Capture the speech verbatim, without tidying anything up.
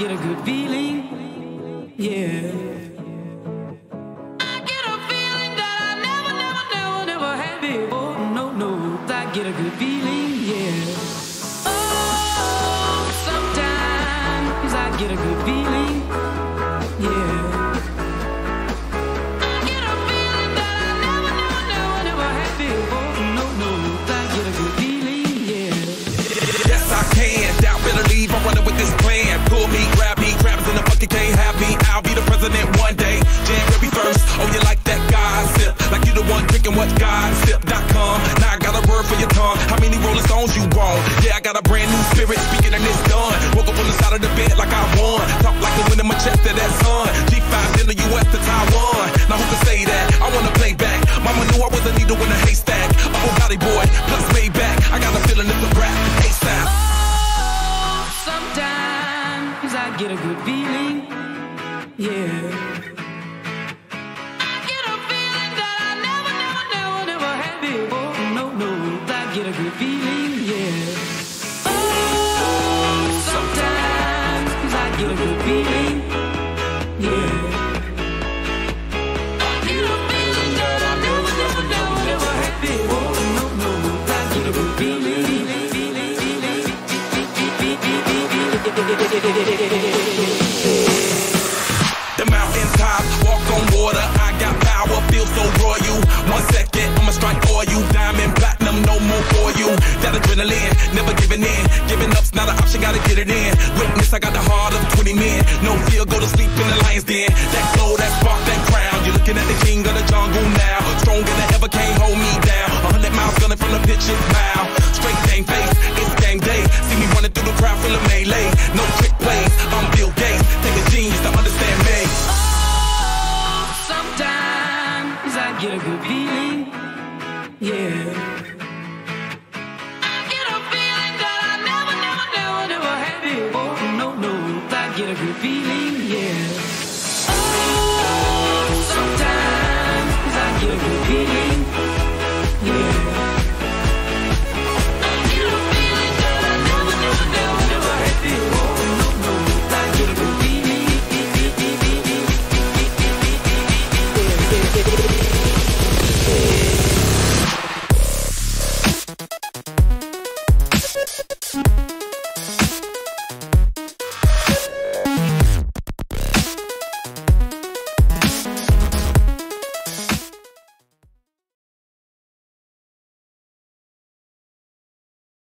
get a good feeling, yeah. I get a feeling that I never, never, never, never had before. No, no, I get a good feeling, yeah. Oh, sometimes I get a good feeling, yeah. I get a feeling that I never, never, never, never had before. No, no, I get a good feeling, yeah. Yes, I can. Doubt, better leave. I'm running with this plan. Pull me, grab me, grabs in the bucket can't have me. I'll be the president one day. January first. Oh, you like that gossip? Like you the one drinking what gossip dot com. Now I got a word for your tongue. How many Rolling Stones you want? Yeah, I got a brand new spirit speaking and it's done. Woke up on the side of the bed like I won. Talk like the wind in my chest to that sun. G five in the U S to Taiwan. Now who can say that? I wanna play back. Mama knew I was a needle in a haystack. A whole body boy, plus Maybach. I got a feeling it's a rap. ASAP. Oh, sometimes I get a good feeling, yeah. I get a feeling that I never, never, never, never had before. No, no, I get a good feeling, yeah. Oh, sometimes I get a good feeling, yeah. I get a feeling that I never, never, never, never had before. No, no, I get a good feeling, feeling, feeling, feeling, The mountaintop, walk on water. I got power, feel so royal. One second, I'ma strike oil. Diamond, platinum, no more for you. That adrenaline, never giving in. Giving up's not an option, gotta get it in. Witness, I got the heart of twenty men. No fear, go to sleep in the lion's den. That glow, that spark, that crown. You're looking at the king of the jungle now. Stronger than ever, can't hold me down. A hundred miles gunning from the pitch and mile. Straight game face, it's game day. See me running through the crowd full of melee. No trick plays, I'm Bill Gates. Take a genius to understand me. Oh, sometimes I get a good feeling.